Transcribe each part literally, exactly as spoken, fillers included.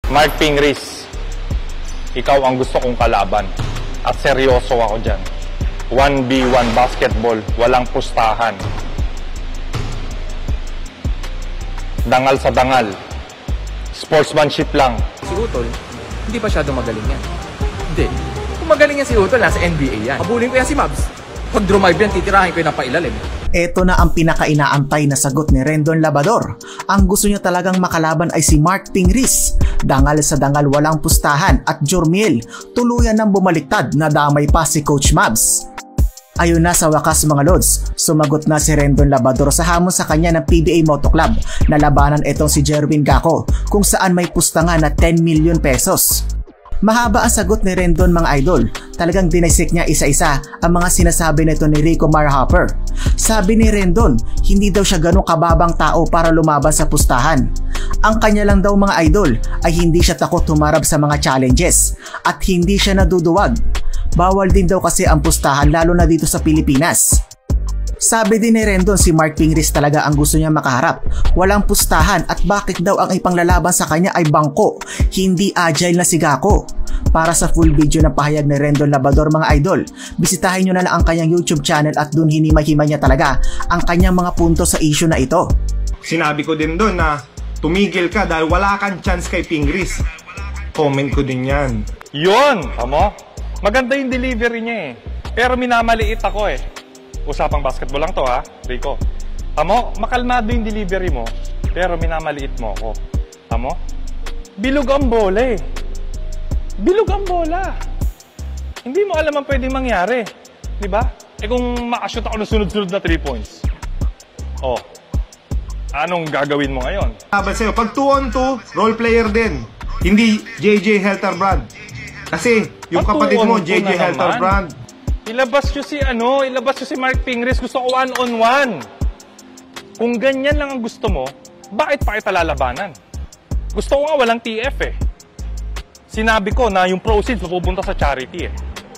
Mark Pingris, ikaw ang gusto kong kalaban. At seryoso ako dyan. one v one basketball, walang pustahan. Dangal sa dangal. Sportsmanship lang. Si Utol, hindi pa masyado magaling yan. Hindi. Kung magaling yan si Utol, nasa N B A yan. Habulin ko yan si Mavs. Pag drumive yan, titirahin ko yung napailalim. Ito na ang pinaka-inaantay na sagot ni Rendon Labrador. Ang gusto niya talagang makalaban ay si Mark Pingris. Dangal sa dangal, walang pustahan, at Jormiel tuluyan ng bumaliktad na damay pa si Coach Mavs. Ayun na sa wakas mga lods, sumagot na si Rendon Labrador sa hamon sa kanya ng P B A Moto Club na labanan itong si Jerwin Gaco kung saan may pustangan na ten million pesos. Mahaba ang sagot ni Rendon mga idol. Talagang dinisik niya isa-isa ang mga sinasabi nito ni Rico Marhopper. Sabi ni Rendon, hindi daw siya ganong kababang tao para lumaban sa pustahan. Ang kanya lang daw mga idol ay hindi siya takot humarap sa mga challenges at hindi siya naduduwag. Bawal din daw kasi ang pustahan lalo na dito sa Pilipinas. Sabi din ni Rendon si Mark Pingris talaga ang gusto niya makaharap. Walang pustahan at bakit daw ang ipanglalaban sa kanya ay bangko, hindi agile na si Gaco. Para sa full video ng pahayag ni Rendon Labrador mga idol, bisitahin nyo na lang ang kanyang YouTube channel at dun hinimay-himay niya talaga ang kanyang mga punto sa issue na ito. Sinabi ko din doon na tumigil ka dahil wala kang chance kay Pingris. Comment ko din yan. Yun! Tamo? Maganda yung delivery niya eh. Pero minamaliit ako eh. Usapang basketball lang to ha, Rico. Tamo, makalmado yung delivery mo, pero minamaliit mo ako. Tamo? Bilog ang bola eh. Bilog ang bola. Hindi mo alam ang pwedeng mangyari. Di ba? Eh kung makashoot ako ng sunod-sunod na three points. Oh, anong gagawin mo ngayon? Sabi sa'yo, pag two on two, role player din. Hindi J J Helterbrand. Kasi yung Pag kapatid mo, two on two J J na Helterbrand. Ilabas nyo si ano, ilabas nyo si Mark Pingris. Gusto ko one-on-one. Kung ganyan lang ang gusto mo, bakit pa kita lalabanan? Gusto ko nga walang T F eh. Sinabi ko na yung proceeds mapupunta sa charity eh.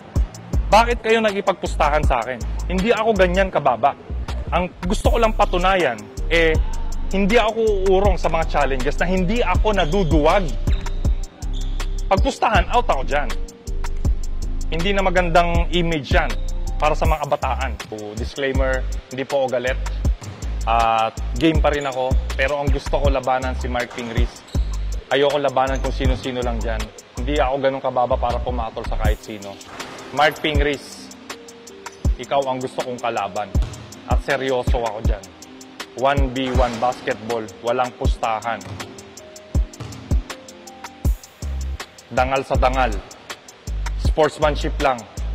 Bakit kayo nagipagpustahan sa akin? Hindi ako ganyan kababa. Ang gusto ko lang patunayan, eh, hindi ako uurong sa mga challenges na hindi ako naduduwag. Pagpustahan, out ako dyan. Hindi na magandang image yan para sa mga kabataan. So, disclaimer, hindi po ako galit. At uh, game pa rin ako, pero ang gusto ko labanan si Mark Pingris. Ayoko labanan kung sino-sino lang dyan. Hindi ako ganun kababa para pumatol sa kahit sino. Mark Pingris, ikaw ang gusto kong kalaban. At seryoso ako dyan. one v one basketball, walang pustahan. Dangal sa dangal. Sportsmanship lang.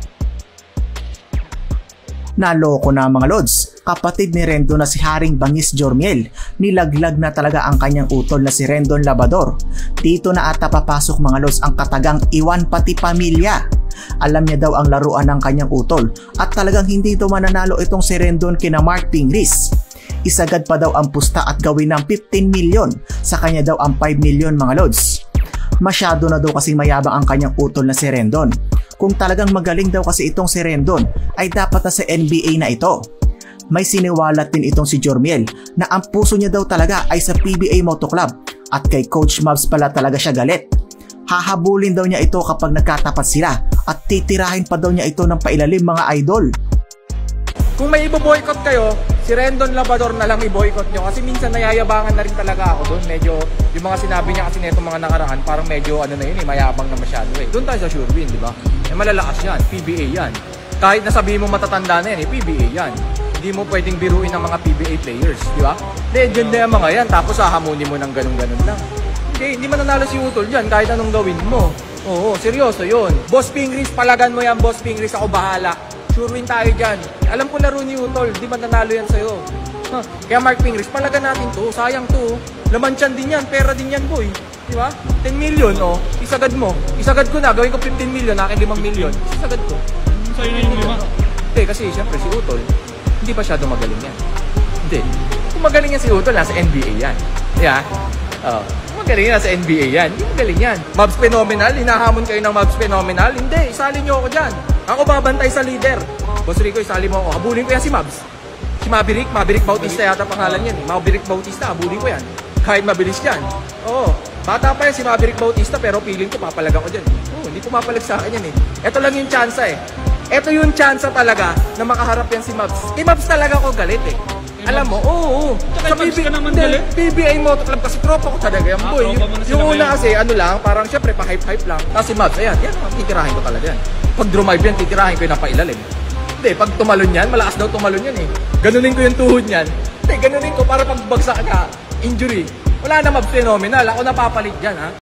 Naloko na mga lods. Kapatid ni Rendon na si Haring Bangis Jormiel. Nilaglag na talaga ang kanyang utol na si Rendon Labrador. Dito na ata papasok mga lods ang katagang iwan pati pamilya. Alam niya daw ang laruan ng kanyang utol at talagang hindi daw mananalo itong si Rendon kina Mark Pingris. Isagad pa daw ang pusta at gawin ng fifteen million. Sa kanya daw ang five million mga lods. Masyado na daw kasing mayabang ang kanyang utol na si Rendon. Kung talagang magaling daw kasi itong si Rendon, ay dapat na sa N B A na ito. May siniwalat din itong si Jormiel na ang puso niya daw talaga ay sa P B A Moto Club at kay Coach Mavs pala talaga siya galit. Hahabulin daw niya ito kapag nagkatapat sila at titirahin pa daw niya ito ng pailalim mga idol. Kung may ibo-boycott kayo, si Rendon Labrador na lang i-boycott nyo kasi minsan nayayabangan na rin talaga ako doon. Medyo, yung mga sinabi niya kasi nitong mga nakaraan, parang medyo ano na yun eh, mayabang na masyado eh. Doon tayo sa sure win, di ba? Eh malalakas yan, P B A yan. Kahit nasabihin mo matatanda na yan eh, P B A yan. Hindi mo pwedeng biruin ng mga P B A players, di ba? Legend na yung mga yan, tapos hahamunin mo ng ganun-ganun lang. Hindi, hindi mananalo si Utol dyan kahit anong gawin mo. Oo, seryoso yun. Boss Pingris, palagan mo yan, Boss Pingris, ako bahala. Sure win tayo dyan. Alam ko laro ni Utol, di ba nanalo yan sa'yo? Huh. Kaya Mark Pingris, palagan natin to, sayang to. Laman tiyan din yan, pera din yan boy. Di ba? ten million, oh, isagad mo. Isagad ko na, gawin ko fifteen million, akin five million. Isagad ko. Sa'yo na yung lima? Hindi, kasi siyempre si Utol, hindi pa masyado magaling yan. Hindi. Kung magaling yan si Utol, nasa N B A yan. Yeah? Oh. Magaling yan sa N B A yan. Hindi magaling yan. Mavs Phenomenal, hinahamon kayo ng Mavs Phenomenal. Hindi, isali nyo ako dyan. Ako babantay sa leader. Boss Rico, isali mo ako. Habulin ko yan si Mavs. Si Maverick, Maverick Bautista yata pangalan yan. Maverick Bautista, habulin ko yan. Kahit mabilis yan. Oo. Bata pa yan si Maverick Bautista pero feeling ko papalag ako dyan. Oo, hindi pumapalag sa akin yan eh. Ito lang yung tsansa eh. Ito yung tsansa talaga na makaharap yan si Mavs. Kay Mavs talaga ako galit eh. Alam mo, oo, oo. Tsaka Sa kay Mavs ka naman galit? B B I Moto Club kasi tropa ko talaga yan, Ah, boy. tropa mo na sila Yung una ngayon. kasi, ano lang, parang syempre pa-hype-hype lang. Tapos si Mavs, ayan, yan, titirahin ko talaga yan. Pag drumive yan, titirahin ko yung napailalim. Hindi, pag tumalon yan, malakas daw tumalon yan eh. Ganunin ko yung tuhod yan. Hindi, ganunin ko para pag bagsak ka, injury. Wala na Mavs phenomenal. Ako napapalit dyan, ha.